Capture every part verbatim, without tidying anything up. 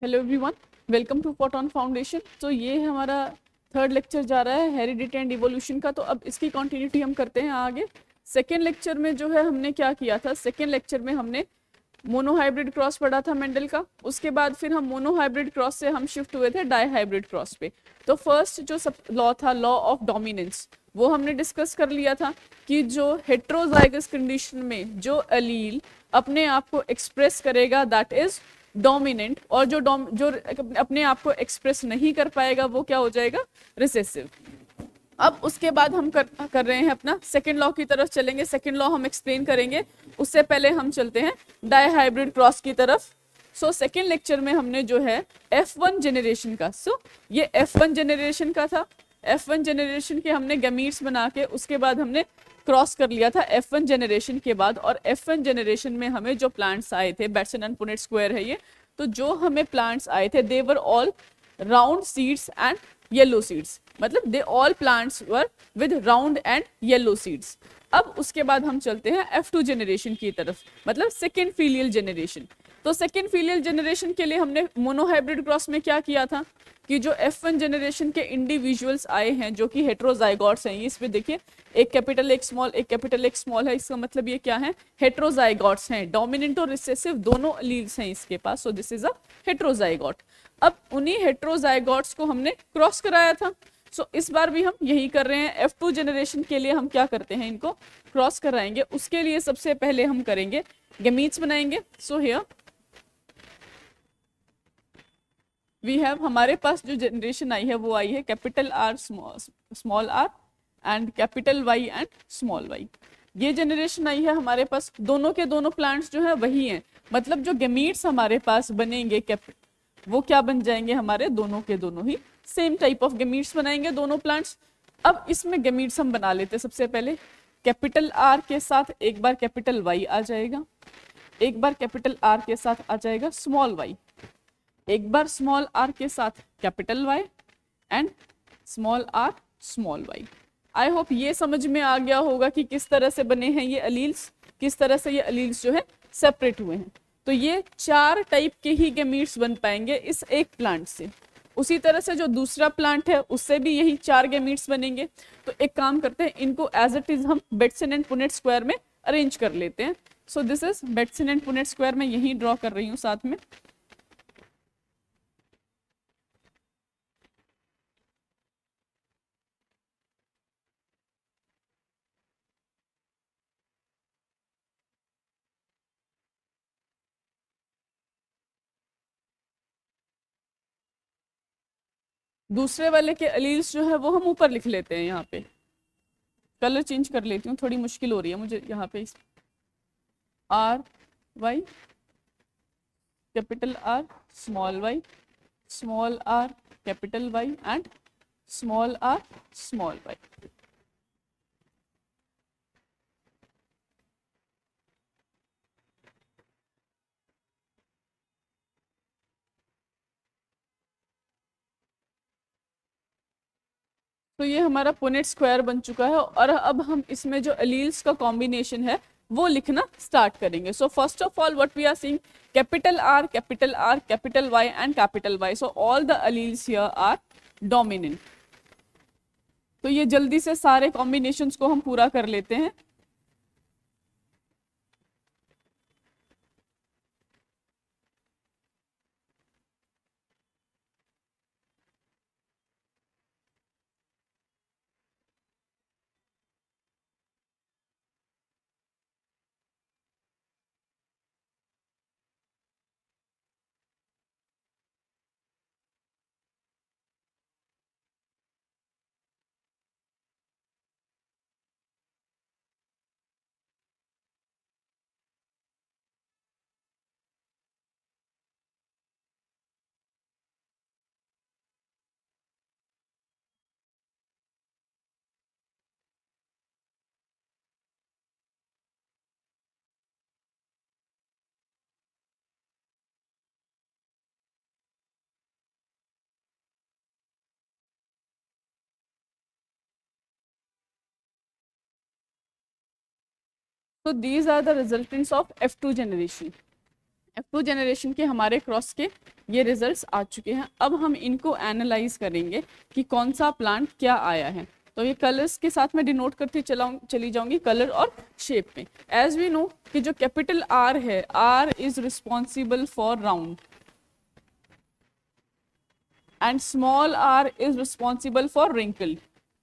Hello everyone, welcome to Photon foundation. तो ये हमारा थर्ड लेक्चर जा रहा है हेरिडिटी एंड इवोल्यूशन का। तो अब इसकी कंटिन्यूटी हम करते हैं आगे। सेकेंड लेक्चर में जो है हमने क्या किया था, सेकेंड लेक्चर में हमने मोनोहाइब्रिड क्रॉस पढ़ा था मेंडल का। उसके बाद फिर हम मोनोहाइब्रिड क्रॉस से हम शिफ्ट हुए थे डाई हाइब्रिड क्रॉस पे। तो फर्स्ट जो सब लॉ था, लॉ ऑफ डोमिनेंस, वो हमने डिस्कस कर लिया था कि जो हेट्रोजाइगस कंडीशन में जो अलील अपने आप को एक्सप्रेस करेगा दैट इज डोमिनेंट, और जो डोम जो अपने आप को एक्सप्रेस नहीं कर पाएगा वो क्या हो जाएगा, रिसेसिव। अब उसके बाद हम कर, कर रहे हैं अपना सेकेंड लॉ की तरफ चलेंगे। सेकेंड लॉ हम एक्सप्लेन करेंगे, उससे पहले हम चलते हैं डाई हाइब्रिड क्रॉस की तरफ। सो सेकेंड लेक्चर में हमने जो है एफ वन जेनरेशन का, सो so, ये एफ वन जेनरेशन का था। एफ वन जेनरेशन के हमने गैमीट्स बना के उसके बाद हमने क्रॉस कर लिया था एफ वन जेनरेशन के बाद। और एफ वन जेनरेशन में हमें जो प्लांट्स आए थे, बेटसन एंड पुनेट स्क्वायर है ये, तो जो हमें प्लांट्स आए थे they were all round seeds and yellow seeds, मतलब they all plants were with round and yellow seeds. अब उसके बाद हम चलते हैं एफ टू जेनरेशन की तरफ, मतलब सेकेंड फीलियल जेनरेशन। तो सेकेंड फीलियल जेनरेशन के लिए हमने मोनोहाइब्रिड क्रॉस में क्या किया था कि जो एफ वन जेनरेशन के इंडिविजुअल्स आए हैं जो कि हेट्रोजाइगोट्स हैं, इस पे देखिए एक कैपिटल एक स्मॉल, एक कैपिटल एक स्मॉल है, इसका मतलब ये क्या है, हेट्रोजाइगोट्स हैं। डोमिनेंट और रिसेसिव दोनों अलील्स हैं इसके पास, so this is a heterozygote. अब उन्हीं हेट्रोजाइगोट्स को हमने क्रॉस कराया था। सो so, इस बार भी हम यही कर रहे हैं। एफ टू जेनरेशन के लिए हम क्या करते हैं, इनको क्रॉस कराएंगे। उसके लिए सबसे पहले हम करेंगे गैमीट्स बनाएंगे। सो हियर वी हैव, हमारे पास जो जनरेशन आई है वो आई है capital R small R and capital Y and small Y. ये जनरेशन आई है हमारे पास। दोनों के दोनों प्लांट्स जो है वही हैं, मतलब जो गैमीट्स हमारे पास बनेंगे वो क्या बन जाएंगे, हमारे दोनों के दोनों ही सेम टाइप ऑफ गैमीट्स बनाएंगे दोनों प्लांट्स। अब इसमें गैमीट्स हम बना लेते हैं। सबसे पहले कैपिटल आर के साथ एक बार कैपिटल वाई आ जाएगा, एक बार कैपिटल आर के साथ आ जाएगा स्मॉल वाई, एक बार स्मॉल आर के साथ capital Y and small R small Y. I hope ये समझ में आ गया होगा कि किस तरह से बने हैं ये अलील्स, किस तरह से ये अलील्स जो है सेपरेट हुए हैं। तो ये चार टाइप के ही गैमीट्स बन पाएंगे इस एक प्लांट से। उसी तरह से जो दूसरा प्लांट है उससे भी यही चार गैमीट्स बनेंगे। तो एक काम करते हैं, इनको एज इट इज हम बेटसन एंड पुनेट स्क्वायर में अरेंज कर लेते हैं। So this is Bateson and Punnett square, मैं यही ड्रॉ कर रही हूँ साथ में। दूसरे वाले के अलील्स जो है वो हम ऊपर लिख लेते हैं। यहाँ पे कलर चेंज कर लेती हूँ, थोड़ी मुश्किल हो रही है मुझे। यहाँ पे R Y, capital R small Y, small R capital Y and small R small Y. तो ये हमारा पुनेट स्क्वायर बन चुका है। और अब हम इसमें जो अलील्स का कॉम्बिनेशन है वो लिखना स्टार्ट करेंगे। So first of all what we are seeing, capital R capital R capital Y and capital Y. So all the alleles here are dominant. तो ये जल्दी से सारे कॉम्बिनेशंस को हम पूरा कर लेते हैं। So these are the resultants of F two generation. F two generation के हमारे क्रॉस के ये रिजल्ट्स आ चुके हैं। अब हम इनको एनालाइज करेंगे कि कौन सा प्लांट क्या आया है। तो ये कलर्स के साथ मैं डिनोट करती चलाऊं चली जाऊंगी, कलर और शेप में। एज वी नो कि जो कैपिटल आर है, R is responsible for round and small R is responsible for wrinkled.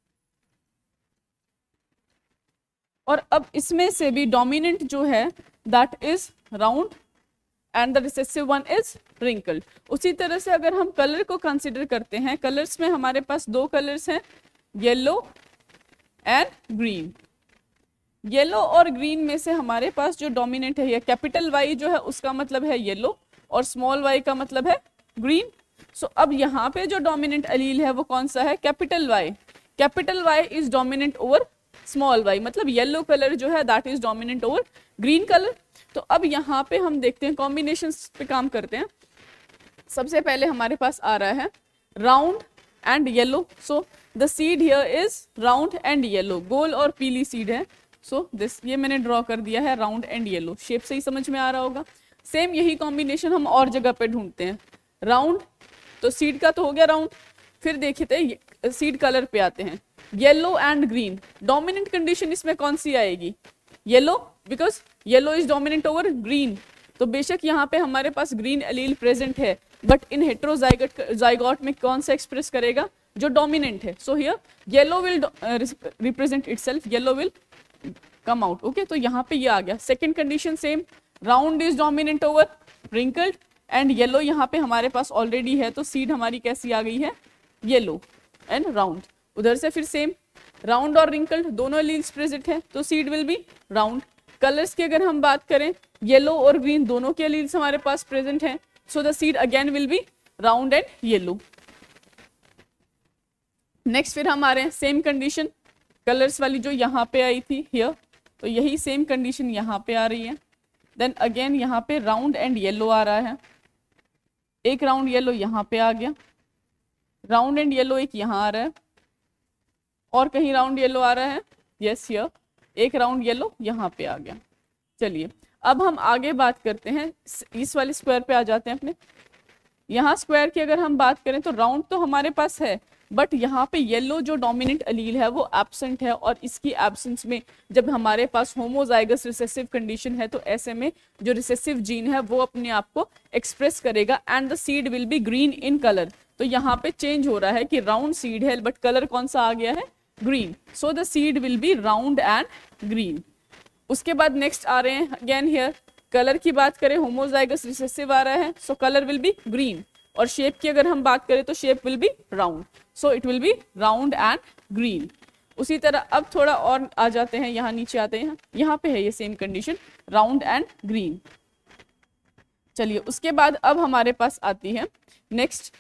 और अब इसमें से भी डोमिनेंट जो है that is round and the recessive one is wrinkled. उसी तरह से अगर हम कलर को कंसिडर करते हैं, कलर्स में हमारे पास दो कलर्स हैं, येलो एंड ग्रीन। येलो और ग्रीन में से हमारे पास जो डोमिनेंट है, कैपिटल वाई जो है उसका मतलब है येलो और स्मॉल वाई का मतलब है ग्रीन। सो so, अब यहाँ पे जो डोमिनेंट अलील है वो कौन सा है, capital Y. Capital Y is dominant over small Y, मतलब येलो कलर जो है that is dominant over green colour. तो अब यहाँ पे हम देखते हैं, कॉम्बिनेशंस पे काम करते हैं। सबसे पहले हमारे पास आ रहा है round and yellow. So the seed here is round and yellow, गोल और पीली सीड है। सो दिस ये मैंने ड्रॉ कर दिया है राउंड एंड येलो। शेप से ही समझ में आ रहा होगा। सेम यही कॉम्बिनेशन हम और जगह पे ढूंढते हैं। राउंड तो सीड का तो हो गया राउंड, फिर देखते सीड कलर पे आते हैं, yellow and green. Dominant condition इसमें कौन सी आएगी, yellow, because yellow is dominant over green. तो बेशक यहाँ पे हमारे पास ग्रीन एलील प्रेजेंट है, बट इन हेट्रोजाइगोट जाइगोट में कौन सा एक्सप्रेस करेगा, जो डोमिनेंट है। So here yellow will represent itself, yellow will come out. Okay, तो यहाँ पे ये आ गया। Second condition same, round is dominant over wrinkled and yellow यहाँ पे हमारे पास ऑलरेडी है, तो सीड हमारी कैसी आ गई है, येलो एंड राउंड। उधर से फिर सेम, राउंड और रिंकल्ड दोनों एलील्स प्रेजेंट है, तो seed will be round. Colours की अगर हम बात करें, येलो और ग्रीन दोनों के एलील्स हमारे पास प्रेजेंट हैं, so the seed again will be round and yellow. Next फिर हम आ रहे हैं सेम कंडीशन, कलर्स वाली जो यहाँ पे आई थी हियर, तो यही सेम कंडीशन यहाँ पे आ रही है। देन अगेन यहाँ पे राउंड एंड येलो आ रहा है, एक राउंड येलो यहाँ पे आ गया, राउंड एंड येलो एक यहाँ आ रहा है, और कहीं राउंड येलो आ रहा है, यस हियर एक राउंड येलो यहाँ पे आ गया। चलिए अब हम आगे बात करते हैं, इस वाले स्क्वायर पे आ जाते हैं अपने। यहाँ स्क्वायर की अगर हम बात करें तो राउंड तो हमारे पास है, बट यहाँ पे येलो जो डोमिनेंट अलील है वो एब्सेंट है, और इसकी एब्सेंस में जब हमारे पास होमोजाइगस रिसेसिव कंडीशन है, तो ऐसे में जो रिसेसिव जीन है वो अपने आप को एक्सप्रेस करेगा and the seed will be green in colour. तो यहाँ पे चेंज हो रहा है कि राउंड सीड है बट कलर कौन सा आ गया है, green. So the seed will be round and green. उसके बाद नेक्स्ट आ रहे हैं अगेन हियर, कलर की बात करें होमोजाइगस रिसेसिव आ रहा है, so colour will be green. और शेप की अगर हम बात करें तो shape will be round, so it will be round and green. उसी तरह अब थोड़ा और आ जाते हैं, यहाँ नीचे आते हैं, यहाँ पे है ये same condition, round and green. चलिए उसके बाद अब हमारे पास आती है नेक्स्ट,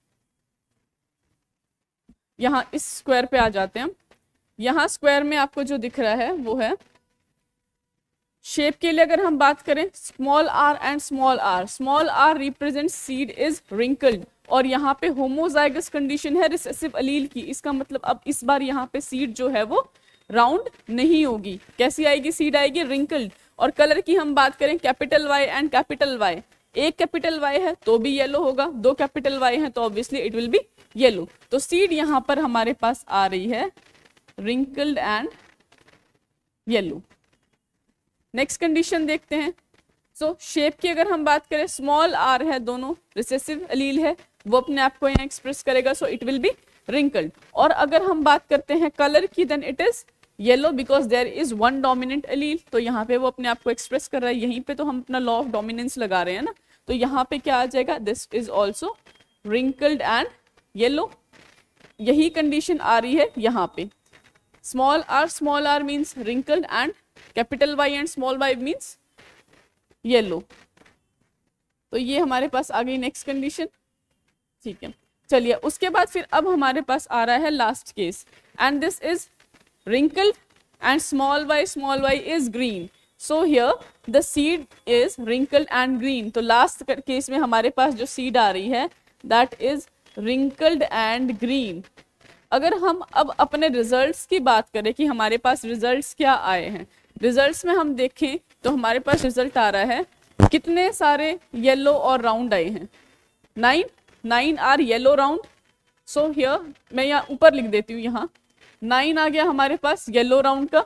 यहाँ इस स्क्वायर पे आ जाते हैं। यहाँ स्क्वायर में आपको जो दिख रहा है वो है, शेप के लिए अगर हम बात करें, small R and small R, small R represent seed is wrinkled, और यहाँ पे होमोजाइगस कंडीशन है रिसेसिव अलील की। इसका मतलब अब इस बार यहाँ पे सीड जो है वो राउंड नहीं होगी, कैसी आएगी, सीड आएगी रिंकल्ड। और कलर की हम बात करें, capital Y and capital Y, एक कैपिटल वाई है तो भी येलो होगा, दो कैपिटल वाई है तो obviously it will be yellow. तो सीड यहाँ पर हमारे पास आ रही है wrinkled and yellow. Next condition देखते हैं। सो so, शेप की अगर हम बात करें, स्मॉल आर है, दोनों रिसेसिव अलील है, वो अपने आप को यहाँ एक्सप्रेस करेगा, so it will be wrinkled. और अगर हम बात करते हैं कलर की, then it is yellow because there is one dominant allele, तो यहाँ पे वो अपने आप को एक्सप्रेस कर रहा है। यहीं पे तो हम अपना लॉ ऑफ डोमिनेंस लगा रहे हैं ना, तो यहाँ पे क्या आ जाएगा, this is also wrinkled and yellow. यही कंडीशन आ रही है यहाँ पे, small R small R means wrinkled and capital Y and small Y means yellow. तो ये हमारे पास आ गई नेक्स्ट कंडीशन, ठीक है। चलिए उसके बाद फिर अब हमारे पास आ रहा है last case, and this is wrinkled and small y small y is green, so here the seed is wrinkled and green। तो लास्ट केस में हमारे पास जो सीड आ रही है that is wrinkled and green। अगर हम अब अपने रिजल्ट्स की बात करें कि हमारे पास रिजल्ट्स क्या आए हैं, रिजल्ट्स में हम देखें तो हमारे पास रिजल्ट आ रहा है कितने सारे येलो और राउंड आए हैं? Nine, nine are yellow round. So here मैं यहाँ ऊपर लिख देती हूँ, यहाँ नाइन आ गया हमारे पास येलो राउंड का।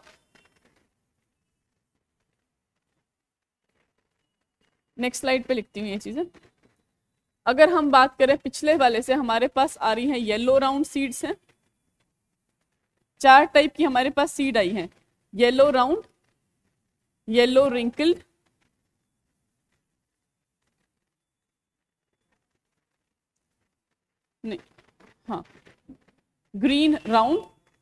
नेक्स्ट स्लाइड पे लिखती हूँ ये चीजें। अगर हम बात करें पिछले वाले से, हमारे पास आ रही है येलो राउंड सीड्स हैं। चार टाइप की हमारे पास सीड आई हैं, येलो राउंड, येलो रिंकल्ड, नहीं हाँ green round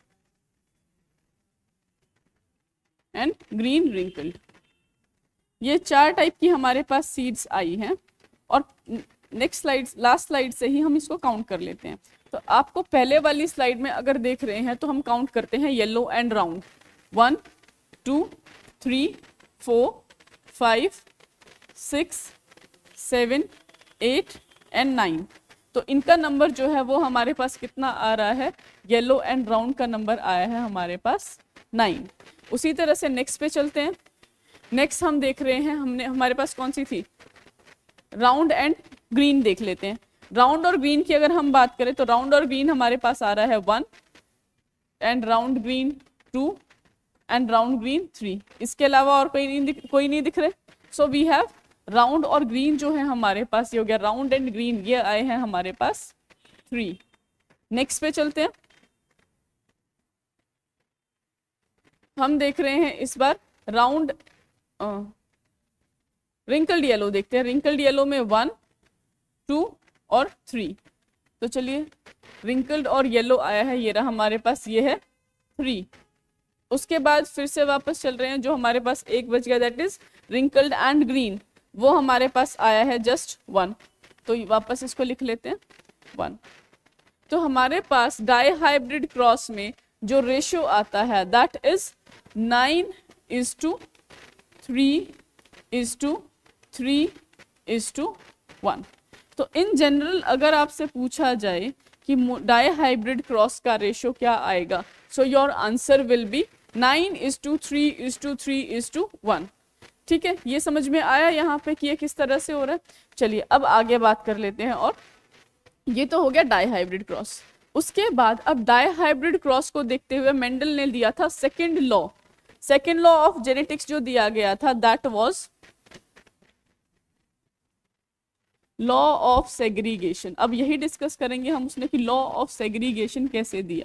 and green wrinkled. ये चार टाइप की हमारे पास सीड्स आई हैं। और नेक्स्ट स्लाइड, लास्ट स्लाइड से ही हम इसको काउंट कर लेते हैं। तो आपको पहले वाली स्लाइड में अगर देख रहे हैं तो हम काउंट करते हैं yellow and round, one two three four five six seven eight and nine. तो इनका नंबर जो है वो हमारे पास कितना आ रहा है? येलो एंड राउंड का नंबर आया है हमारे पास नाइन। उसी तरह से नेक्स्ट पे चलते हैं। नेक्स्ट हम देख रहे हैं, हमने हमारे पास कौन सी थी? राउंड एंड ग्रीन देख लेते हैं। राउंड और ग्रीन की अगर हम बात करें तो राउंड और ग्रीन हमारे पास आ रहा है one and round green two and round green three. इसके अलावा और कोई नहीं दिख कोई नहीं दिख रहे। सो वी हैव राउंड और ग्रीन जो है हमारे पास, ये हो गया राउंड एंड ग्रीन, ये आए हैं हमारे पास थ्री। नेक्स्ट पे चलते हैं। हम देख रहे हैं इस बार राउंड रिंकल्ड येलो देखते हैं। रिंकल्ड येलो में वन टू और थ्री। तो चलिए रिंकल्ड और येलो आया है, ये रहा हमारे पास, ये है थ्री। उसके बाद फिर से वापस चल रहे हैं, जो हमारे पास एक बच गया that is wrinkled and green, वो हमारे पास आया है जस्ट वन। तो वापस इसको लिख लेते हैं वन। तो हमारे पास डाई हाइब्रिड क्रॉस में जो रेशियो आता है that is nine is to three is to three is to one. तो इन जनरल अगर आपसे पूछा जाए कि डाई हाइब्रिड क्रॉस का रेशियो क्या आएगा, so your answer will be nine is to three is to three is to one. ठीक है, ये समझ में आया यहाँ पे कि ये किस तरह से हो रहा है। चलिए अब आगे बात कर लेते हैं। और ये तो हो गया डाई हाइब्रिड क्रॉस। उसके बाद अब डाई हाइब्रिड क्रॉस को देखते हुए मेंडल ने दिया था second law. Second law of genetics जो दिया गया था that was law of segregation. अब यही डिस्कस करेंगे हम उसने कि लॉ ऑफ सेग्रीगेशन कैसे दिया।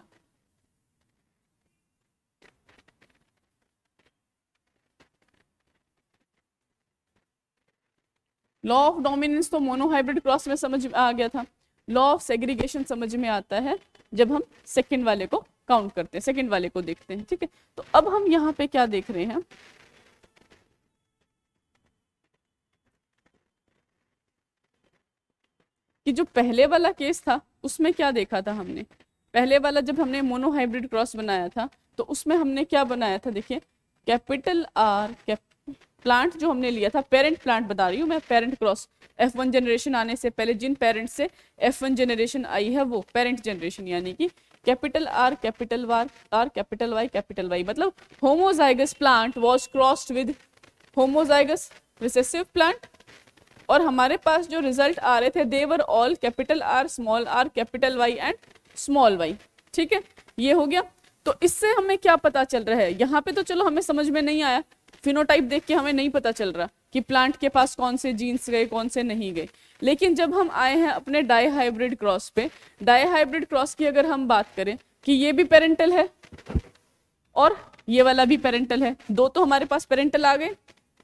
लॉ ऑफ डोमिनेंस तो मोनोहाइब्रिड क्रॉस में समझ में आ गया था। लॉ ऑफ सेग्रीगेशन समझ में आता है जब हम सेकंड वाले को काउंट करते हैं, सेकंड वाले को देखते हैं। ठीक है, तो अब हम यहाँ पे क्या देख रहे हैं कि जो पहले वाला केस था उसमें क्या देखा था हमने। पहले वाला जब हमने मोनोहाइब्रिड क्रॉस बनाया था तो उसमें हमने क्या बनाया था, देखिए कैपिटल आर कैप प्लांट जो हमने लिया था, पेरेंट प्लांट बता रही हूँ मैं, parent cross F one generation आने से पहले जिन पेरेंट से एफ वन जनरेशन आई है वो पेरेंट जनरेशन, यानी कि capital R capital R R capital Y capital Y, मतलब homozygous plant was crossed with homozygous recessive plant. और हमारे पास जो रिजल्ट आ रहे थे they were all capital R small R capital Y and small Y. ठीक है, ये हो गया। तो इससे हमें क्या पता चल रहा है, यहाँ पे तो चलो हमें समझ में नहीं आया, फिनोटाइप देख के हमें नहीं पता चल रहा कि प्लांट के पास कौन से जीन्स गए कौन से नहीं गए। लेकिन जब हम आए हैं अपने डाई हाइब्रिड क्रॉस पे, डाई हाइब्रिड क्रॉस की अगर हम बात करें कि ये भी पेरेंटल है और ये वाला भी पेरेंटल है, दो तो हमारे पास पेरेंटल आ गए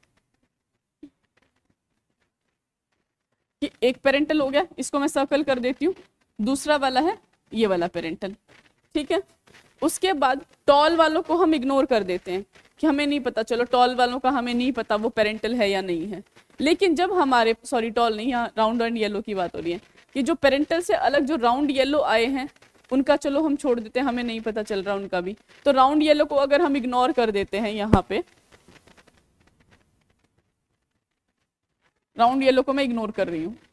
कि एक पेरेंटल हो गया, इसको मैं सर्कल कर देती हूँ, दूसरा वाला है ये वाला पेरेंटल। ठीक है, उसके बाद टॉल वालों को हम इग्नोर कर देते हैं कि हमें नहीं पता, चलो टॉल वालों का हमें नहीं पता वो पेरेंटल है या नहीं है। लेकिन जब हमारे सॉरी टॉल नहीं, यहाँ राउंड एंड येलो की बात हो रही है कि जो पेरेंटल से अलग जो राउंड येलो आए हैं उनका चलो हम छोड़ देते हैं, हमें नहीं पता चल रहा उनका भी। तो राउंड येलो को अगर हम इग्नोर कर देते हैं, यहाँ पे राउंड येलो को मैं इग्नोर कर रही हूँ,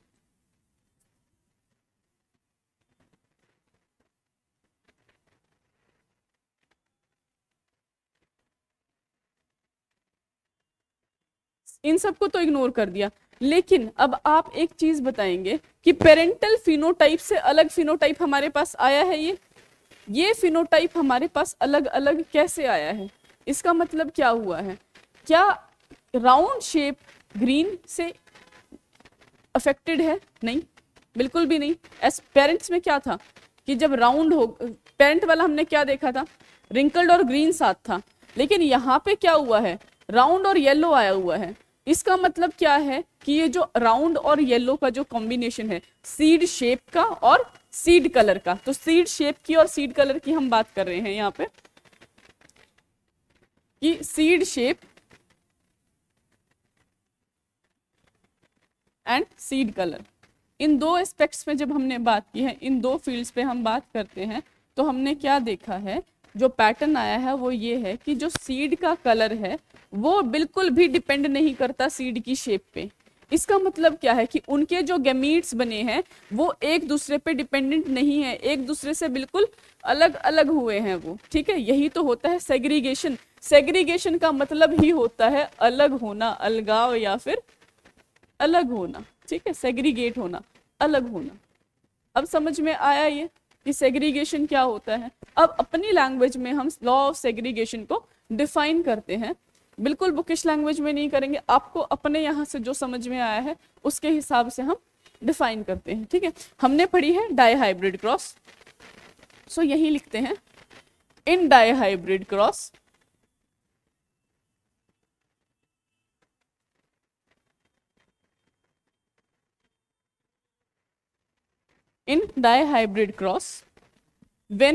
इन सबको तो इग्नोर कर दिया, लेकिन अब आप एक चीज बताएंगे कि पेरेंटल फिनोटाइप से अलग फिनोटाइप हमारे पास आया है, ये ये फिनोटाइप हमारे पास अलग अलग कैसे आया है? इसका मतलब क्या हुआ है? क्या राउंड शेप ग्रीन से अफेक्टेड है? नहीं, बिल्कुल भी नहीं। एस पेरेंट्स में क्या था कि जब राउंड हो, पेरेंट वाला हमने क्या देखा था, रिंकल्ड और ग्रीन साथ था, लेकिन यहाँ पे क्या हुआ है, राउंड और येलो आया हुआ है। इसका मतलब क्या है कि ये जो राउंड और येलो का जो कॉम्बिनेशन है सीड शेप का और सीड कलर का, तो सीड शेप की और सीड कलर की हम बात कर रहे हैं यहाँ पे कि seed shape and seed colour, इन दो एस्पेक्ट्स में जब हमने बात की है, इन दो फील्ड्स पे हम बात करते हैं, तो हमने क्या देखा है, जो पैटर्न आया है वो ये है कि जो सीड का कलर है वो बिल्कुल भी डिपेंड नहीं करता सीड की शेप पे। इसका मतलब क्या है कि उनके जो गैमीट्स बने हैं वो एक दूसरे पे डिपेंडेंट नहीं है, एक दूसरे से बिल्कुल अलग अलग हुए हैं वो, ठीक है। यही तो होता है सेग्रीगेशन। सेग्रीगेशन का मतलब ही होता है अलग होना, अलगाव या फिर अलग होना, ठीक है, सेग्रीगेट होना, अलग होना। अब समझ में आया ये कि सेग्रीगेशन क्या होता है। अब अपनी लैंग्वेज में हम लॉ ऑफ सेग्रीगेशन को डिफाइन करते हैं, बिल्कुल बुकिश लैंग्वेज में नहीं करेंगे, आपको अपने यहाँ से जो समझ में आया है उसके हिसाब से हम डिफाइन करते हैं, ठीक है। हमने पढ़ी है डाइहाइब्रिड क्रॉस, सो यही लिखते हैं in dihybrid cross in dihybrid cross when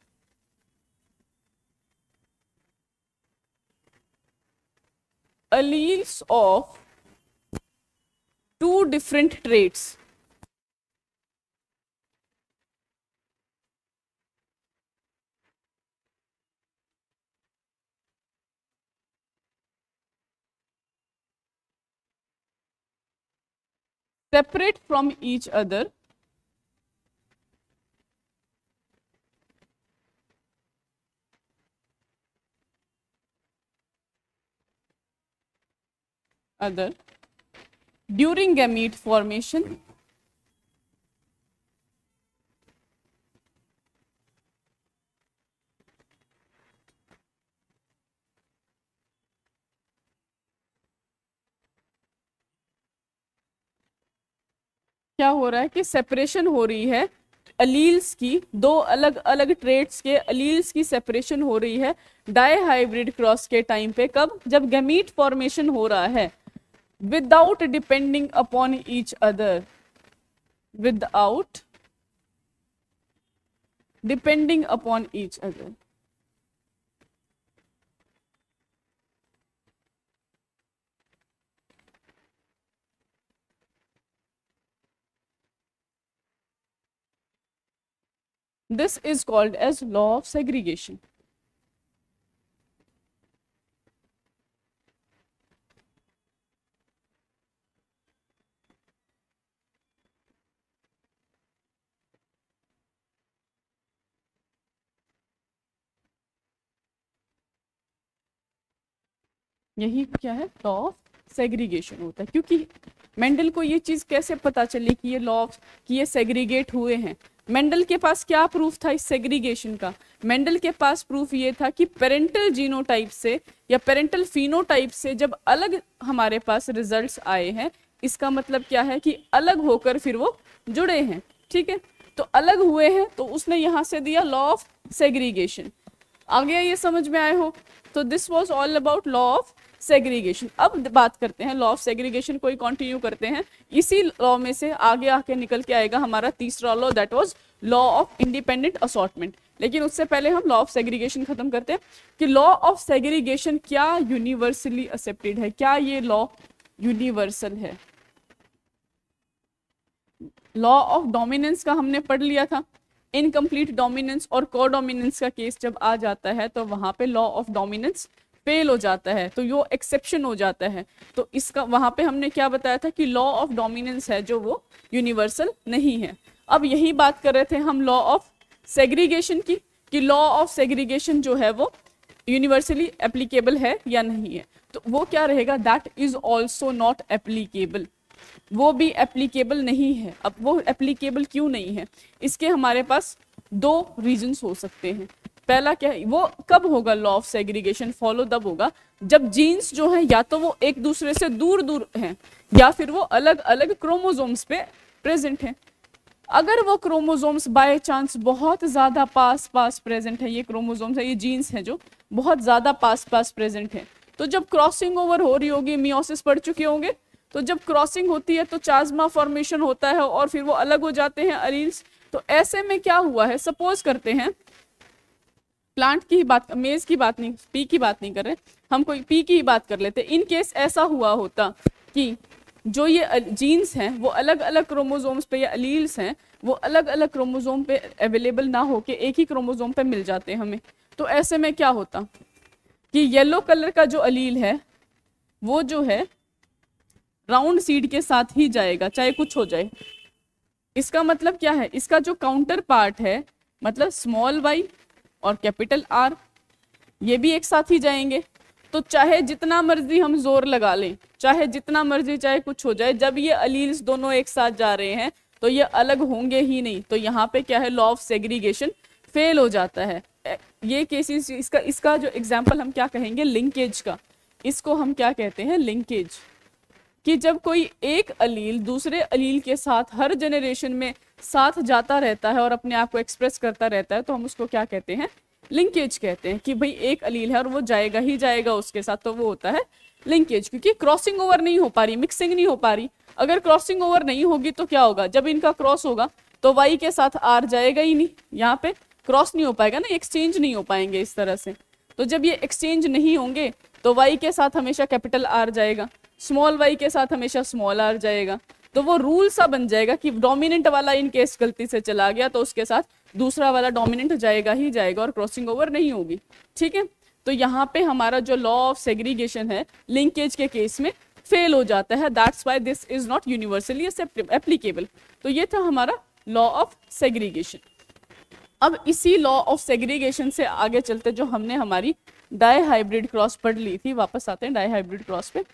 alleles of two different traits separate from each other other during gamete formation क्या हो रहा है कि सेपरेशन हो रही है अलील्स की, दो अलग अलग ट्रेट्स के अलील्स की सेपरेशन हो रही है डाइहाइब्रिड क्रॉस के टाइम पे। कब? जब गैमीट फॉर्मेशन हो रहा है without depending upon each other, without depending upon each other. This is called as law of segregation. यही क्या है, लॉ ऑफ सेग्रीगेशन होता है। क्योंकि मेंडल को ये चीज कैसे पता चली कि ये लॉ ऑफ कि ये सेग्रीगेट हुए हैं? मेंडल के पास क्या प्रूफ था इस सेग्रीगेशन का? मेंडल के पास प्रूफ ये था कि पेरेंटल जीनोटाइप से या पेरेंटल फिनोटाइप से जब अलग हमारे पास रिजल्ट्स आए हैं, इसका मतलब क्या है कि अलग होकर फिर वो जुड़े हैं, ठीक है। तो अलग हुए हैं तो उसने यहाँ से दिया लॉ ऑफ सेग्रीगेशन। आ गया ये समझ में आए हो? तो this was all about law of segregation. अब बात करते हैं लॉ ऑफ सेग्रीगेशन को ही कंटिन्यू करते हैं। इसी लॉ में से आगे आके निकल के आएगा हमारा तीसरा law, that was law of independent assortment. लेकिन उससे पहले हम लॉ ऑफ सेग्रीगेशन खत्म करते हैं कि लॉ ऑफ सेग्रीगेशन क्या यूनिवर्सली एक्सेप्टेड है, क्या ये लॉ यूनिवर्सल है? लॉ ऑफ डोमिनेंस का हमने पढ़ लिया था। इनकम्प्लीट डोमिनेंस और कोडोमिनेंस का केस जब आ जाता है तो वहां पे लॉ ऑफ डोमिनेंस फेल हो जाता है, तो यो एक्सेप्शन हो जाता है। तो इसका वहां पे हमने क्या बताया था कि लॉ ऑफ डोमिनेंस है जो वो यूनिवर्सल नहीं है। अब यही बात कर रहे थे हम लॉ ऑफ सेग्रीगेशन की कि लॉ ऑफ सेग्रीगेशन जो है वो यूनिवर्सली एप्लीकेबल है या नहीं है। तो वो क्या रहेगा, that is also not applicable, वो भी एप्लीकेबल नहीं है। अब वो एप्लीकेबल क्यों नहीं है, इसके हमारे पास दो रीजंस हो सकते हैं। पहला क्या है, वो कब होगा लॉ ऑफ सेग्रीगेशन फॉलो तब होगा जब जीन्स जो है या तो वो एक दूसरे से दूर दूर हैं या फिर वो अलग अलग क्रोमोसोम्स पे प्रेजेंट हैं। अगर वो क्रोमोसोम्स बाय चांस बहुत ज्यादा पास पास प्रेजेंट है, ये क्रोमोसोम्स है, ये जीन्स है जो बहुत ज्यादा पास पास प्रेजेंट है, तो जब क्रॉसिंग ओवर हो रही होगी, मियोसिस पढ़ चुके होंगे, तो जब क्रॉसिंग होती है तो चाज्मा फॉर्मेशन होता है और फिर वो अलग हो जाते हैं अलील्स। तो ऐसे में क्या हुआ है, सपोज करते हैं प्लांट की ही बात, मेज की बात नहीं, पी की बात नहीं कर रहे हम, कोई पी की ही बात कर लेते। इन केस ऐसा हुआ होता कि जो ये जीन्स हैं वो अलग अलग क्रोमोसोम्स पे या अलील्स हैं वो अलग अलग क्रोमोसोम पे अवेलेबल ना होके एक ही क्रोमोसोम पे मिल जाते हैं हमें, तो ऐसे में क्या होता कि येलो कलर का जो अलील है वो जो है राउंड सीड के साथ ही जाएगा चाहे कुछ हो जाए। इसका मतलब क्या है, इसका जो काउंटर पार्ट है मतलब स्मॉल वाई और कैपिटल आर ये भी एक साथ ही जाएंगे। तो चाहे जितना मर्जी हम जोर लगा लें, चाहे जितना मर्जी चाहे कुछ हो जाए, जब ये अलील्स दोनों एक साथ जा रहे हैं तो ये अलग होंगे ही नहीं। तो यहाँ पे क्या है, लॉ ऑफ सेग्रीगेशन फेल हो जाता है। ये केसेस, इसका इसका जो एग्जाम्पल हम क्या कहेंगे, लिंकेज का, इसको हम क्या कहते हैं, लिंकेज। कि जब कोई एक अलील दूसरे अलील के साथ हर जनरेशन में साथ जाता रहता है और अपने आप को एक्सप्रेस करता रहता है तो हम उसको क्या कहते हैं, लिंकेज कहते हैं। कि भाई एक अलील है और वो जाएगा ही जाएगा उसके साथ, तो वो होता है लिंकेज। क्योंकि क्रॉसिंग ओवर नहीं हो पा रही, मिक्सिंग नहीं हो पा रही। अगर क्रॉसिंग ओवर नहीं होगी तो क्या होगा, जब इनका क्रॉस होगा तो वाई के साथ आर जाएगा ही नहीं, यहाँ पे क्रॉस नहीं हो पाएगा ना, एक्सचेंज नहीं हो पाएंगे इस तरह से। तो जब ये एक्सचेंज नहीं होंगे तो वाई के साथ हमेशा कैपिटल आर जाएगा, स्मॉल वाई के साथ हमेशा स्मॉल आर जाएगा। तो वो रूल सा बन जाएगा कि डोमिनेंट वाला इन केस गलती से चला गया तो उसके साथ दूसरा वाला डोमिनेंट जाएगा ही जाएगा और क्रॉसिंग ओवर नहीं होगी। ठीक है, तो यहाँ पे हमारा जो लॉ ऑफ सेग्रीगेशन है लिंकेज के केस में फेल हो जाता है। That's why this is not universally applicable. तो ये था हमारा लॉ ऑफ सेग्रीगेशन। अब इसी लॉ ऑफ सेग्रीगेशन से आगे चलते, जो हमने हमारी डाई हाइब्रिड क्रॉस पढ़ ली थी, वापस आते हैं डाई हाइब्रिड क्रॉस पे।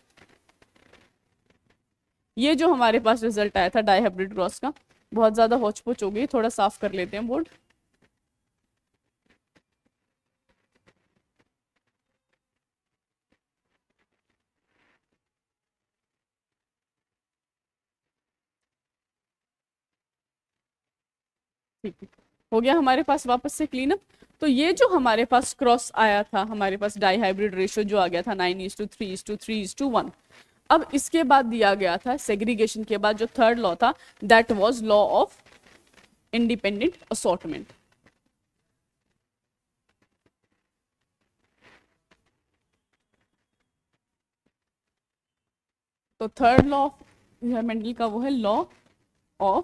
ये जो हमारे पास रिजल्ट आया था डाई हाइब्रिड क्रॉस का, बहुत ज्यादा होचपोच हो गई, थोड़ा साफ कर लेते हैं बोर्ड। ठीक है, हो गया हमारे पास वापस से क्लीन अप। तो ये जो हमारे पास क्रॉस आया था, हमारे पास डाई हाइब्रिड रेशियो जो आ गया था nine is to three is to three is to one. अब इसके बाद दिया गया था सेग्रीगेशन के बाद जो थर्ड लॉ था, that was law of independent assortment. तो थर्ड लॉ ऑफ मेंडल का वो है law of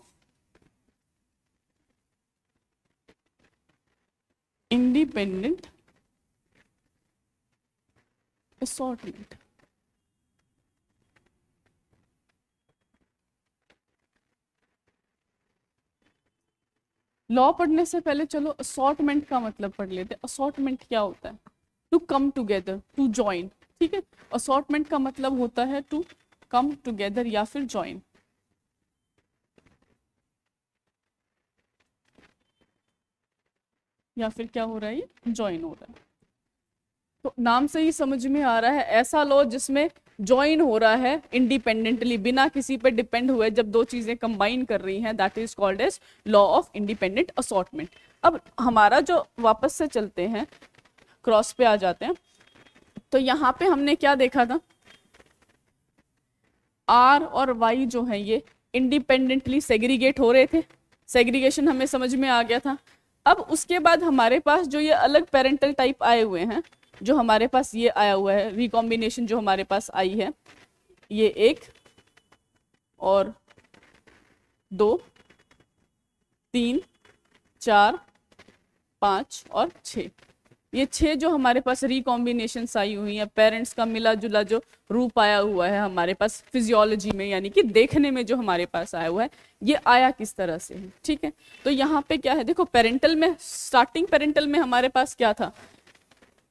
independent assortment. Law पढ़ने से पहले चलो असॉर्टमेंट का मतलब पढ़ लेते हैं। असॉर्टमेंट क्या होता है, to come together, to join. ठीक है, असॉर्टमेंट का मतलब होता है टू कम टुगेदर या फिर जॉइन। या फिर क्या हो रहा है, ये जॉइन हो रहा है। तो नाम से ही समझ में आ रहा है ऐसा लॉ जिसमें ज्वाइन हो रहा है इंडिपेंडेंटली, बिना किसी पे डिपेंड हुए, जब दो चीजें कंबाइन कर रही हैं, that is called as law of independent assortment. अब हमारा जो वापस से चलते हैं क्रॉस पे आ जाते हैं, तो यहाँ पे हमने क्या देखा था, आर और वाई जो है ये इंडिपेंडेंटली सेग्रीगेट हो रहे थे, सेग्रीगेशन हमें समझ में आ गया था। अब उसके बाद हमारे पास जो ये अलग पेरेंटल टाइप आए हुए हैं, जो हमारे पास ये आया हुआ है रिकॉम्बिनेशन जो हमारे पास आई है, ये एक और दो, तीन, चार, पाँच और छः, ये छह जो हमारे पास रिकॉम्बिनेशन आई हुई है, पेरेंट्स का मिला जुला जो रूप आया हुआ है हमारे पास फिजियोलॉजी में, यानी कि देखने में जो हमारे पास आया हुआ है, ये आया किस तरह से है। ठीक है, तो यहाँ पे क्या है, देखो पेरेंटल में, स्टार्टिंग पेरेंटल में हमारे पास क्या था,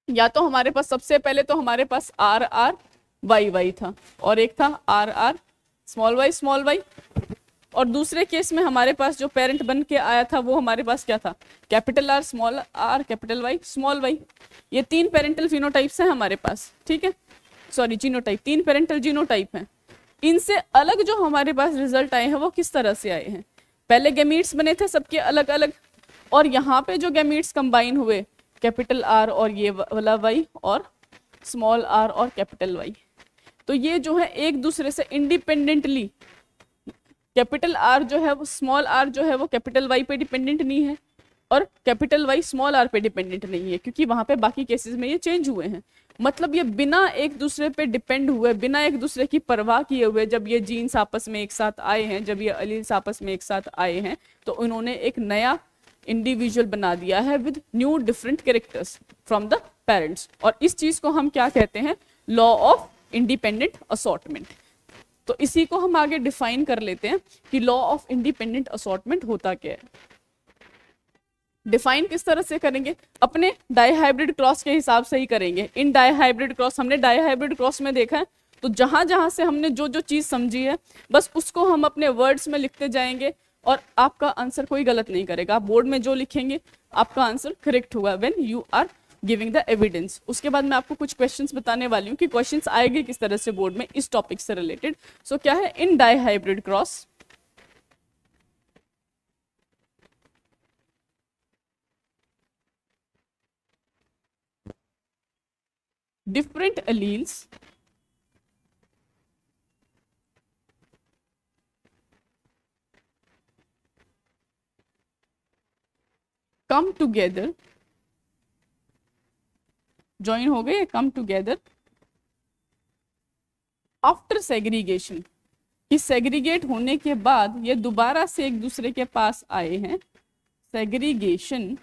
या तो हमारे पास सबसे पहले तो हमारे पास आर आर वाई वाई था, और एक था R R small Y small Y, और दूसरे केस में हमारे पास जो पेरेंट बन के आया था वो हमारे पास क्या था, capital R small R capital Y small Y. ये तीन पेरेंटल फिनोटाइप्स हैं हमारे पास, ठीक है, सॉरी जीनोटाइप, तीन पेरेंटल जीनोटाइप हैं। इनसे अलग जो हमारे पास रिजल्ट आए हैं वो किस तरह से आए हैं, पहले गैमीट्स बने थे सबके अलग अलग, और यहाँ पे जो गैमीट्स कंबाइन हुए कैपिटल आर और ये वाला वाई और स्मॉल आर और कैपिटल वाई, तो ये जो है एक दूसरे से इंडिपेंडेंटली, कैपिटल आर जो है वो स्मॉल आर जो है वो कैपिटल वाई पे डिपेंडेंट नहीं है, और कैपिटल वाई स्मॉल आर पे डिपेंडेंट नहीं है, क्योंकि वहां पे बाकी केसेस में ये चेंज हुए हैं। मतलब ये बिना एक दूसरे पे डिपेंड हुए, बिना एक दूसरे की परवाह किए हुए जब ये जीन्स आपस में एक साथ आए हैं, जब ये अलील्स आपस में एक साथ आए हैं, तो उन्होंने एक नया इंडिविजुअल बना दिया है with new different characters from the parents. और इस चीज को हम क्या कहते हैं, लॉ ऑफ इंडिपेंडेंट असॉर्टमेंट। तो इसी को हम आगे डिफाइन कर लेते हैं कि लॉ ऑफ इंडिपेंडेंट असॉर्टमेंट होता क्या है। डिफाइन किस तरह से करेंगे, अपने डाईहाइब्रिड क्रॉस के हिसाब से ही करेंगे। इन डाईहाइब्रिड क्रॉस, हमने डाईहाइब्रिड क्रॉस में देखा है, तो जहां जहां से हमने जो जो चीज समझी है बस उसको हम अपने वर्ड्स में लिखते जाएंगे, और आपका आंसर कोई गलत नहीं करेगा। आप बोर्ड में जो लिखेंगे आपका आंसर करेक्ट होगा when you are giving the evidence. उसके बाद मैं आपको कुछ क्वेश्चंस बताने वाली हूँ कि क्वेश्चंस आएंगे किस तरह से बोर्ड में इस टॉपिक से रिलेटेड। सो क्या है in dihybrid cross, different alleles come together, join हो गए, come together after segregation, कि सेग्रीगेट होने के बाद ये दोबारा से एक दूसरे के पास आए हैं। Segregation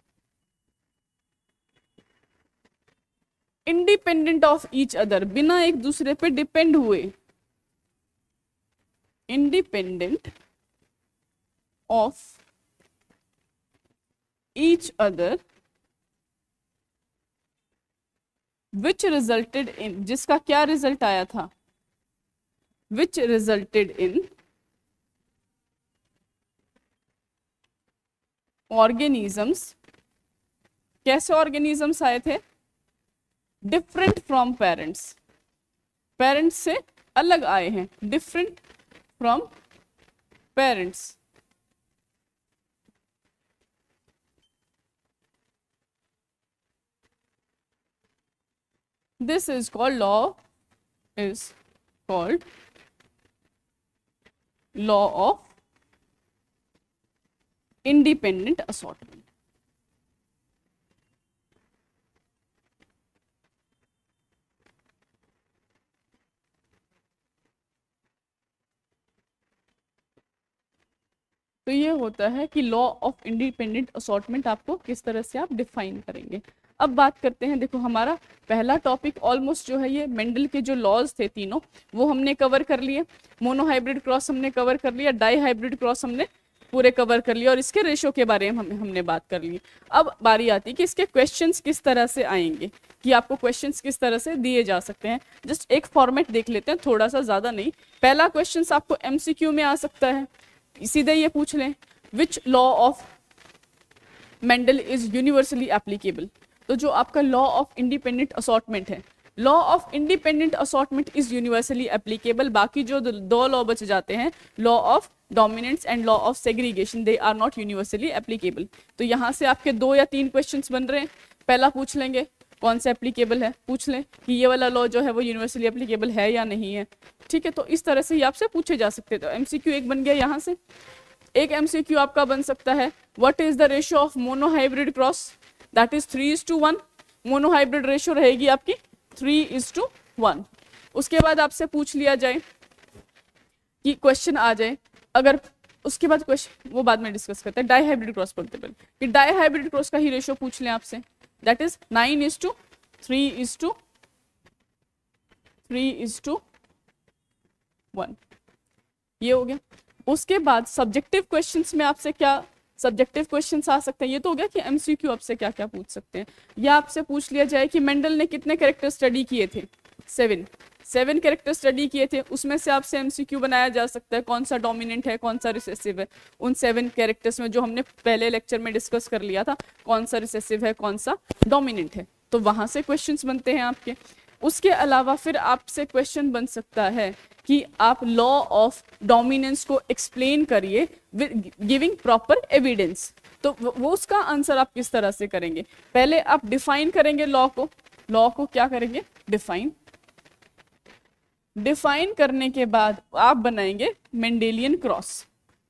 independent of each other, बिना एक दूसरे पे डिपेंड हुए, independent of each other, which resulted in, जिसका क्या रिजल्ट आया था, विच रिजल्टेड इन ऑर्गेनिजम्स, कैसे ऑर्गेनिजम्स आए थे, डिफरेंट फ्रॉम पेरेंट्स, पेरेंट्स से अलग आए हैं, different from parents. This is called law is called law of independent assortment. तो ये होता है कि लॉ ऑफ इंडिपेंडेंट असॉर्टमेंट आपको किस तरह से आप डिफाइन करेंगे। अब बात करते हैं, देखो हमारा पहला टॉपिक ऑलमोस्ट जो है ये मेंडल के जो लॉज थे तीनों वो हमने कवर कर लिए, मोनोहाइब्रिड क्रॉस हमने कवर कर लिया, डाई हाइब्रिड क्रॉस हमने पूरे कवर कर लिया, और इसके रेशो के बारे में हम, हमने बात कर ली। अब बारी आती है कि इसके क्वेश्चंस किस तरह से आएंगे, कि आपको क्वेश्चंस किस तरह से दिए जा सकते हैं। जस्ट एक फॉर्मेट देख लेते हैं, थोड़ा सा ज़्यादा नहीं। पहला क्वेश्चन आपको एमसीक्यू में आ सकता है, सीधे ये पूछ लें which law of Mendel is universally applicable. तो जो आपका लॉ ऑफ इंडिपेंडेंट असॉर्टमेंट है, law of independent assortment is universally applicable. बाकी जो दो लॉ बच जाते हैं, law of dominance and law of segregation, they are not universally applicable. तो यहाँ से आपके दो या तीन क्वेश्चंस बन रहे हैं। पहला पूछ लेंगे कौन सा एप्लीकेबल है, पूछ लें कि ये वाला लॉ जो है वो यूनिवर्सली एप्लीकेबल है या नहीं है, ठीक है। तो इस तरह से ही आपसे पूछे जा सकते हैं। तो एमसीक्यू एक बन गया यहाँ से। एक एमसीक्यू आपका बन सकता है what is the ratio of monohybrid cross, that is three is to one. Monohybrid ratio रहेगी आपकी थ्री इज टू वन। उसके बाद आपसे पूछ लिया जाए कि क्वेश्चन आ जाए, अगर उसके बाद क्वेश्चन वो बाद में डिस्कस करते हैं, डाई हाइब्रिड क्रॉस पोर्टेबल, कि डाई हाइब्रिड क्रॉस का ही रेशियो पूछ लें आपसे, that is nine is to three is to three is to one. ये हो गया। उसके बाद सब्जेक्टिव क्वेश्चंस में आपसे क्या सब्जेक्टिव क्वेश्चंस आ सकते हैं। ये तो हो गया कि एमसीक्यू आपसे क्या क्या पूछ सकते हैं। या आपसे पूछ लिया जाए कि मेंडल ने कितने कैरेक्टर स्टडी किए थे, सेवन सेवन कैरेक्टर स्टडी किए थे, उसमें से आपसे एमसीक्यू बनाया जा सकता है कौन सा डोमिनेंट है कौन सा रिसेसिव है। उन सेवन कैरेक्टर्स में जो हमने पहले लेक्चर में डिस्कस कर लिया था, कौन सा रिसेसिव है कौन सा डोमिनेंट है, तो वहां से क्वेश्चंस बनते हैं आपके। उसके अलावा फिर आपसे क्वेश्चन बन सकता है कि आप लॉ ऑफ डोमिनेंस को एक्सप्लेन करिए विद गिविंग प्रॉपर एविडेंस। तो वो उसका आंसर आप किस तरह से करेंगे, पहले आप डिफाइन करेंगे लॉ को। लॉ को क्या करेंगे, डिफाइन। डिफाइन करने के बाद आप बनाएंगे मेंडेलियन क्रॉस।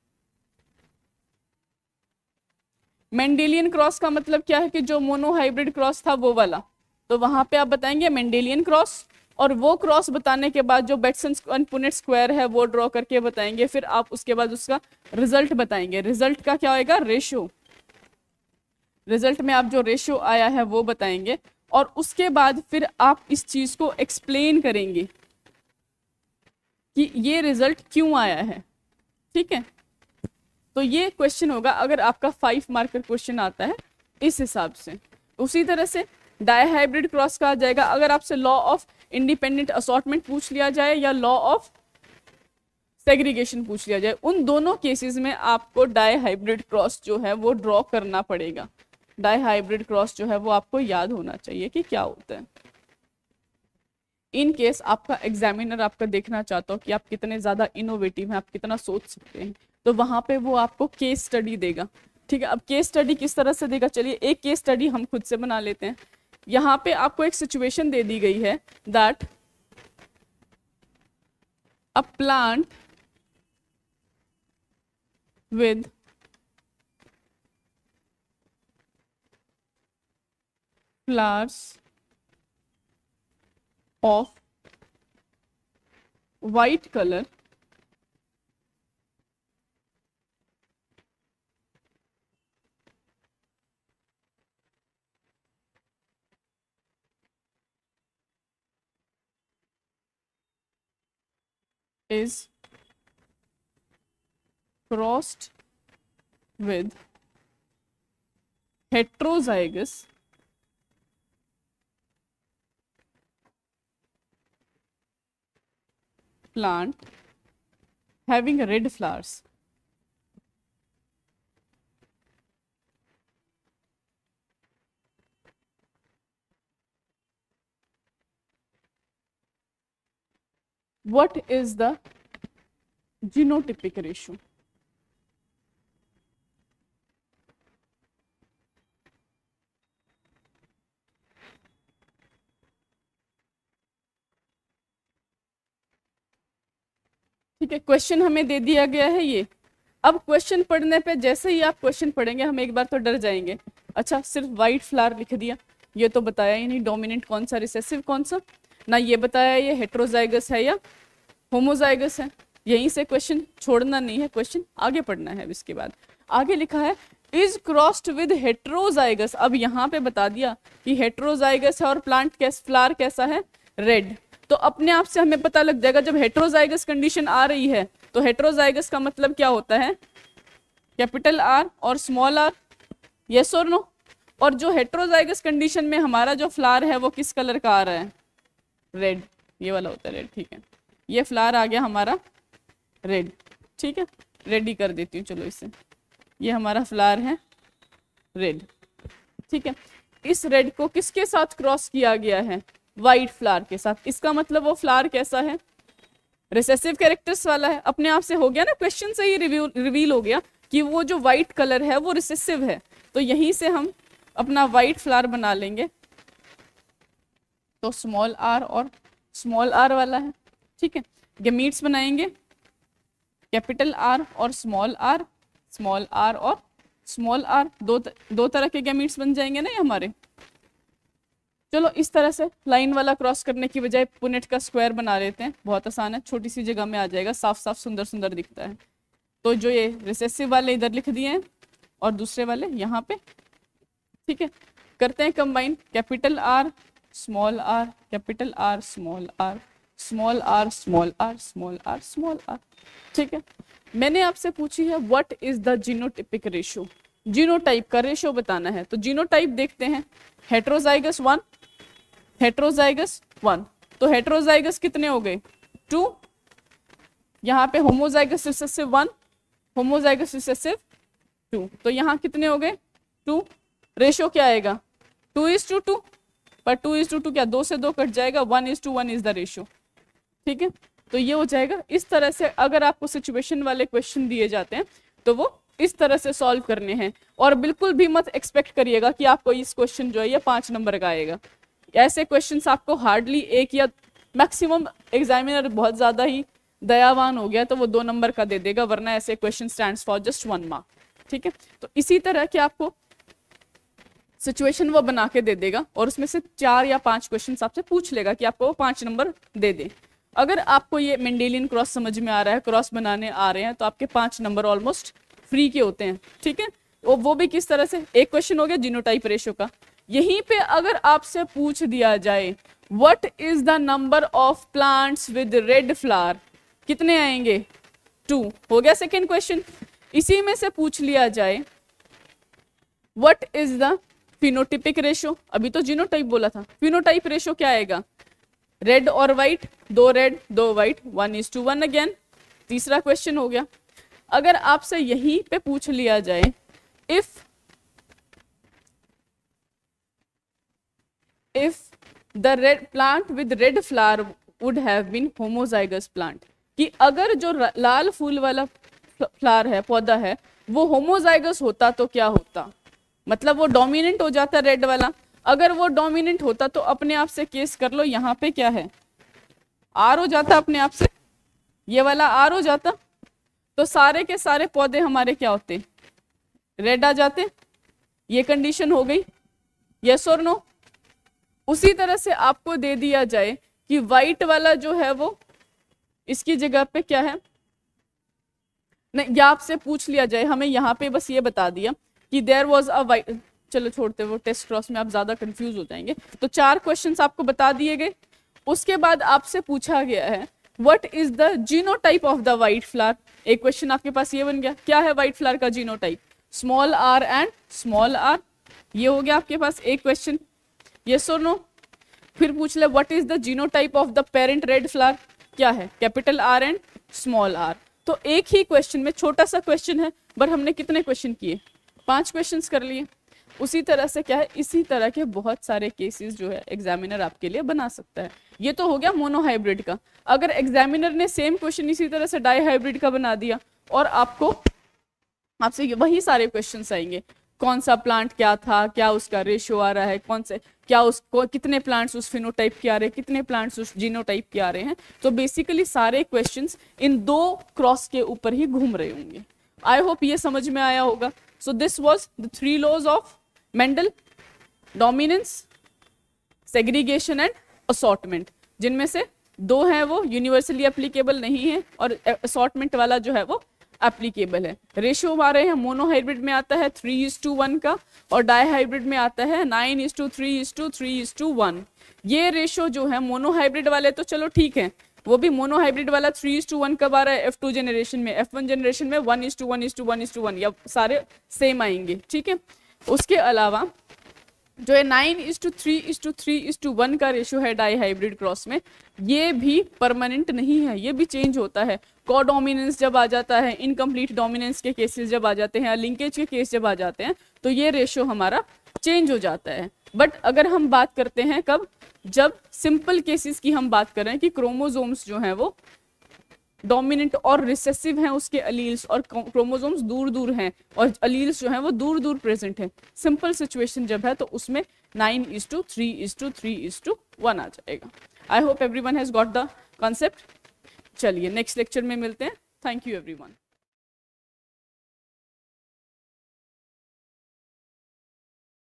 मेंडेलियन क्रॉस का मतलब क्या है कि जो मोनोहाइब्रिड क्रॉस था वो वाला, तो वहां पे आप बताएंगे मेंडेलियन क्रॉस, और वो क्रॉस बताने के बाद जो बेटसन एंड पुनेट स्क्वायर है वो ड्रॉ करके बताएंगे। फिर आप उसके बाद उसका रिजल्ट बताएंगे। रिजल्ट का क्या होएगा, रेशियो। रिजल्ट में आप जो रेशियो आया है वो बताएंगे, और उसके बाद फिर आप इस चीज को एक्सप्लेन करेंगे कि ये रिजल्ट क्यों आया है। ठीक है, तो ये क्वेश्चन होगा अगर आपका फाइव मार्कर क्वेश्चन आता है इस हिसाब से। उसी तरह से डायहाइब्रिड क्रॉस का आ जाएगा अगर आपसे लॉ ऑफ इंडिपेंडेंट असॉर्टमेंट पूछ लिया जाए या लॉ ऑफ सेग्रीगेशन पूछ लिया जाए। उन दोनों केसेस में आपको डायहाइब्रिड क्रॉस जो है वो ड्रॉ करना पड़ेगा। डायहाइब्रिड क्रॉस जो है वो आपको याद होना चाहिए कि क्या होता है। इन केस आपका एग्जामिनर आपका देखना चाहता हो कि आप कितने ज्यादा इनोवेटिव हैं, आप कितना सोच सकते हैं, तो वहां पे वो आपको केस स्टडी देगा। ठीक है, अब केस स्टडी किस तरह से देगा, चलिए एक केस स्टडी हम खुद से बना लेते हैं। यहाँ पे आपको एक सिचुएशन दे दी गई है that a plant with flowers of white color is crossed with heterozygous plant having red flowers. What is the genotypic ratio? ठीक है, क्वेश्चन हमें दे दिया गया है ये। अब क्वेश्चन पढ़ने पे जैसे ही आप क्वेश्चन पढ़ेंगे हम एक बार तो डर जाएंगे, अच्छा सिर्फ वाइट फ्लावर लिख दिया, ये तो बताया ही नहीं डोमिनेंट कौन सा रिसेसिव कौन सा, ना ये बताया ये हेट्रोजाइगस है या होमोजाइगस है। यहीं से क्वेश्चन छोड़ना नहीं है, क्वेश्चन आगे पढ़ना है। इसके बाद आगे लिखा है इज क्रॉस्ड विद हेट्रोजाइगस। अब यहाँ पे बता दिया कि हेट्रोजाइगस है और प्लांट कैस फ्लावर कैसा है, रेड। तो अपने आप से हमें पता लग जाएगा जब हेट्रोजाइगस कंडीशन आ रही है तो हेट्रोजाइगस का मतलब क्या होता है, कैपिटल आर और स्मॉल आर, यस और नो। और जो हेट्रोजाइगस कंडीशन में हमारा जो फ्लावर है वो किस कलर का आ रहा है, रेड, ये वाला होता है रेड। ठीक है, ये फ्लावर आ गया हमारा रेड। ठीक है, रेडी कर देती हूँ चलो इसे, ये हमारा फ्लावर है रेड। ठीक है, इस रेड को किसके साथ क्रॉस किया गया है, वाइट फ्लावर के साथ। इसका मतलब वो फ्लावर कैसा है, रिसेसिव कैरेक्टर्स वाला है। अपने आप से हो गया ना, क्वेश्चन से ही रिव्यू रिवील हो गया कि वो जो वाइट कलर है वो रिसेसिव है। तो यहीं से हम अपना वाइट फ्लावर बना लेंगे, तो स्मॉल आर और स्मॉल आर वाला है। ठीक है, गैमीट्स बनाएंगे, कैपिटल आर और स्मॉल आर, स्मॉल आर और स्मॉल आर, दो दो तरह के गैमीट्स बन जाएंगे ना ये हमारे। चलो इस तरह से लाइन वाला क्रॉस करने की बजाय पुनेट का स्क्वायर बना लेते हैं, बहुत आसान है, छोटी सी जगह में आ जाएगा, साफ साफ सुंदर सुंदर दिखता है। तो जो ये रिसेसिव वाले इधर लिख दिए हैं और दूसरे वाले यहाँ पे। ठीक है, करते हैं combine, capital R small R, capital R small R, small R small R small R small R. ठीक है, मैंने आपसे पूछी है what is the genotypic ratio. Genotype का रेशियो बताना है। तो जीनोटाइप देखते हैं, हेट्रोजाइगस वन, हेट्रोजाइगस वन, तो हेट्रोजाइगस कितने हो गए टू, यहाँ पे homozygous recessive one, homozygous recessive two, तो यहाँ कितने हो गए टू। रेशियो क्या आएगा टू इज टू टू, पर टू इज टू टू क्या दो से दो कट जाएगा, one is to one is the ratio, ठीक है। तो ये हो जाएगा। इस तरह से अगर आपको सिचुएशन वाले क्वेश्चन दिए जाते हैं तो वो इस तरह से सॉल्व करने हैं, और बिल्कुल भी मत एक्सपेक्ट करिएगा कि आपको इस क्वेश्चन जो है ये पांच नंबर का आएगा। ऐसे क्वेश्चंस आपको हार्डली एक या मैक्सिमम, एग्जामिनर बहुत ज्यादा ही दयावान हो गया तो वो दो नंबर का दे देगा, वरना ऐसे question stands for just one mark, ठीक है। तो इसी तरह के आपको सिचुएशन वो बना के दे देगा और उसमें से चार या पांच क्वेश्चन आपसे पूछ लेगा कि आपको वो पांच नंबर दे दे। अगर आपको ये मेंडेलियन क्रॉस समझ में आ रहा है, क्रॉस बनाने आ रहे हैं, तो आपके पांच नंबर ऑलमोस्ट फ्री के होते हैं, ठीक है। वो वो भी किस तरह से, एक क्वेश्चन हो गया जीनोटाइप रेशियो का। यहीं पे अगर आपसे पूछ दिया जाए what is the number of plants with red flower, कितने आएंगे टू, हो गया सेकेंड क्वेश्चन। इसी में से पूछ लिया जाए what is the phenotypic ratio, अभी तो जीनोटाइप बोला था, फिनोटाइप रेशियो क्या आएगा, रेड और व्हाइट, दो रेड दो white, one is to one again, तीसरा क्वेश्चन हो गया। अगर आपसे यहीं पे पूछ लिया जाए if if the red plant with red flower would have been homozygous plant, कि अगर जो लाल फूल वाला फ्लावर है, पौधा है, वो होमोजाइगस होता तो क्या होता, मतलब वो डोमिनेंट हो जाता रेड वाला। अगर वो डोमिनेंट होता तो अपने आप से केस कर लो, यहाँ पे क्या है आर हो जाता, अपने आप से ये वाला आर हो जाता, तो सारे के सारे पौधे हमारे क्या होते, रेड आ जाते। ये कंडीशन हो गई, यस और नो। उसी तरह से आपको दे दिया जाए कि व्हाइट वाला जो है वो इसकी जगह पे क्या है, नहीं, या आपसे पूछ लिया जाए, हमें यहाँ पे बस ये बता दिया कि देयर वाज अ वाइट, चलो छोड़ते, वो टेस्ट क्रॉस में आप ज्यादा कंफ्यूज हो जाएंगे। तो चार क्वेश्चंस आपको बता दिए गए। उसके बाद आपसे पूछा गया है what is the genotype of the white flower. एक क्वेश्चन आपके पास ये बन गया, क्या है व्हाइट फ्लावर का genotype, small R and small R, ये हो गया आपके पास एक क्वेश्चन, यस और नो। फिर पूछ ले what is the genotype of the parent red flower, क्या है capital R and small R. तो एक ही क्वेश्चन में, छोटा सा क्वेश्चन है, बट हमने कितने क्वेश्चन किए, पांच क्वेश्चंस कर लिए। उसी तरह से क्या है, इसी तरह के बहुत सारे केसेस जो है एग्जामिनर आपके लिए बना सकता है। ये तो हो गया मोनो हाइब्रिड का। अगर एग्जामिनर ने सेम क्वेश्चन इसी तरह से डाई हाइब्रिड का बना दिया और आपको आपसे वही सारे क्वेश्चंस आएंगे, कौन सा प्लांट क्या था, क्या उसका रेशियो आ रहा है, कौन से क्या उसको कितने प्लांट्स उस फिनोटाइप के आ रहे हैं, कितने प्लांट्स उस जीनोटाइप के आ रहे हैं। तो बेसिकली सारे क्वेश्चंस इन दो क्रॉस के ऊपर ही घूम रहे होंगे। आई होप ये समझ में आया होगा। So this was the three laws of Mendel, dominance, segregation and assortment, जिनमें से दो हैं वो यूनिवर्सली एप्लीकेबल नहीं है और असॉर्टमेंट वाला जो है वो एप्लीकेबल है। रेशियो हमारे यहाँ मोनो हाइब्रिड में आता है थ्री इज टू वन का, और डाई हाइब्रिड में आता है nine is to three is to three is to one. ये रेशियो जो है मोनो हाइब्रिड वाले तो चलो ठीक है, वो भी मोनो हाइब्रिड वाला थ्री इज टू वन कब आ रहा है, एफ टू जनरेशन में, एफ वन जनरेशन में one is to one is to one is to one, या सारे सेम आएंगे, ठीक है। उसके अलावा जो है nine is to three is to three is to one का रेशियो है डाई हाइब्रिड क्रॉस में, ये भी परमानेंट नहीं है, ये भी चेंज होता है। कोडोमिनेंस जब आ जाता है, इनकम्प्लीट डोमिनेंस के केसेस जब आ जाते हैं, लिंकेज के केस जब आ जाते हैं, तो ये रेशियो हमारा चेंज हो जाता है। बट अगर हम बात करते हैं कब, जब सिंपल केसेस की हम बात कर रहे हैं कि क्रोमोसोम्स जो हैं वो डोमिनेंट और रिसेसिव हैं उसके अलील्स, और क्रोमोसोम्स दूर दूर हैं और अलील्स जो हैं वो दूर दूर प्रेजेंट हैं, सिंपल सिचुएशन जब है तो उसमें nine is to three is to three is to one आ जाएगा। I hope everyone has got the concept. चलिए नेक्स्ट लेक्चर में मिलते हैं। Thank you everyone.